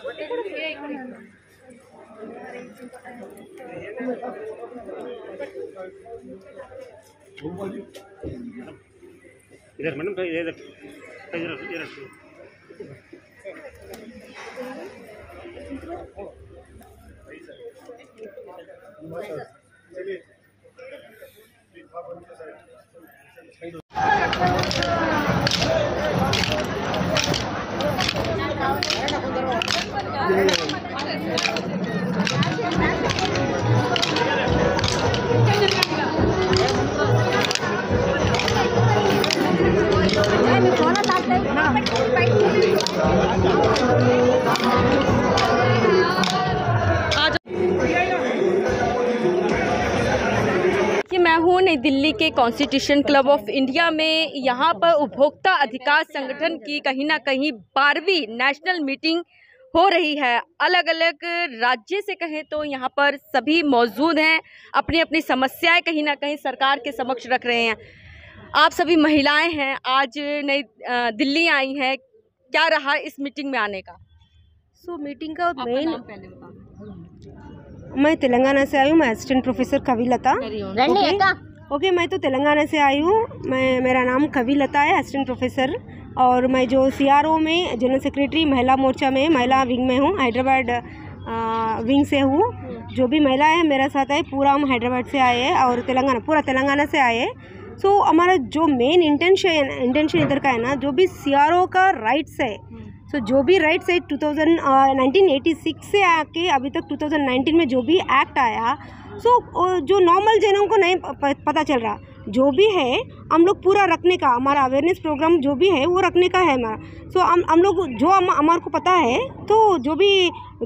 इधर मैडम इधर इधर इधर मैं हूँ नई दिल्ली के कॉन्स्टिट्यूशन क्लब ऑफ इंडिया में। यहाँ पर उपभोक्ता अधिकार संगठन की कहीं ना कहीं 12वीं नेशनल मीटिंग हो रही है। अलग अलग राज्य से कहें तो यहाँ पर सभी मौजूद हैं, अपनी अपनी समस्याएं कहीं ना कहीं सरकार के समक्ष रख रहे हैं। आप सभी महिलाएं हैं, आज नई दिल्ली आई हैं, क्या रहा इस मीटिंग में आने का? मीटिंग का मेन, मैं तेलंगाना से आई हूँ। मैं असिस्टेंट प्रोफेसर कविलता। ओके, मैं तो तेलंगाना से आई हूँ। मेरा नाम कविलता है, असिस्टेंट प्रोफेसर। और मैं जो CRO में जनरल सेक्रेटरी महिला मोर्चा में महिला विंग में हूँ, हैदराबाद विंग से हूँ। जो भी महिला है मेरा साथ है, पूरा हम हैदराबाद से आए हैं और पूरा तेलंगाना से आए हैं। सो हमारा जो मेन इंटेंशन इधर का है ना, जो भी CRO का राइट्स है, सो जो भी राइट्स है 1986 से आके अभी तक 2019 में जो भी एक्ट आया, सो जो नॉर्मल जनों को नहीं पता चल रहा, जो भी है हम लोग पूरा रखने का, हमारा अवेयरनेस प्रोग्राम जो भी है वो रखने का है हमारा। सो हम लोग जो हमारे को पता है, तो जो भी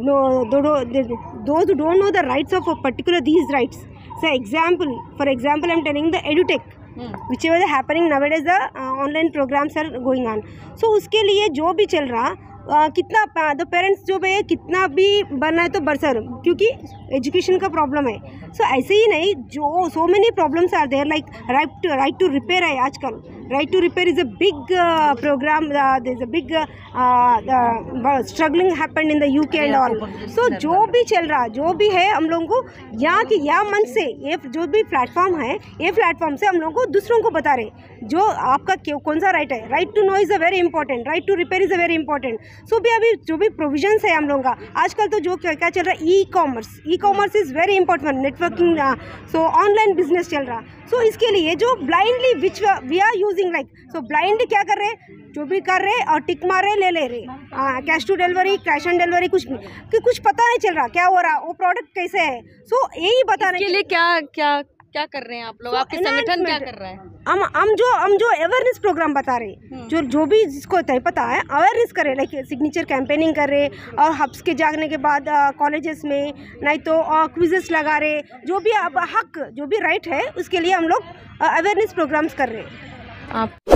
those don't know the rights of particular these rights. For example I am telling the edutech which is happening nowadays, the online programs are going on. So उसके लिए जो भी चल रहा, कितना द पेरेंट्स जो है कितना भी बनना है तो बरसर, क्योंकि एजुकेशन का प्रॉब्लम है। सो ऐसे ही नहीं, जो so many problems are there, like right to repair है आजकल। Right to repair is a big program, there is a big struggling happened in the UK and all. So जो भी चल रहा, जो भी है, हम लोगों को यहाँ मंच से, ये जो भी प्लेटफॉर्म है, ये प्लेटफॉर्म से हम लोगों को दूसरों को बता रहे जो आपका कौन सा राइट है। Right to know is a very important, right to repair is a very important. So भी अभी जो भी प्रोविजंस है हम लोगों का आजकल, तो जो क्या चल रहा है, e commerce is very important, networking, so online business चल रहा। सो इसके लिए जो blindly which we are using, like so blindly क्या कर रहे, जो भी कर रहे और टिक मार रहे, ले रहे, cash to delivery, cash on delivery, कुछ पता नहीं चल रहा क्या हो रहा, वो प्रोडक्ट कैसे है। सो यही बताने के लिए क्या कर रहे हैं आप लोग, आपके संगठन क्या कर रहा है? हम जो अवेयरनेस प्रोग्राम बता रहे, जो भी जिसको पता है अवेयरनेस करे, लाइक सिग्नेचर कैंपेनिंग कर रहे, और हब्स के जागने के बाद कॉलेजेस में, नहीं तो क्विजेस लगा रहे, जो भी हक, जो भी राइट है उसके लिए हम लोग अवेयरनेस प्रोग्राम्स कर रहे हैं। आप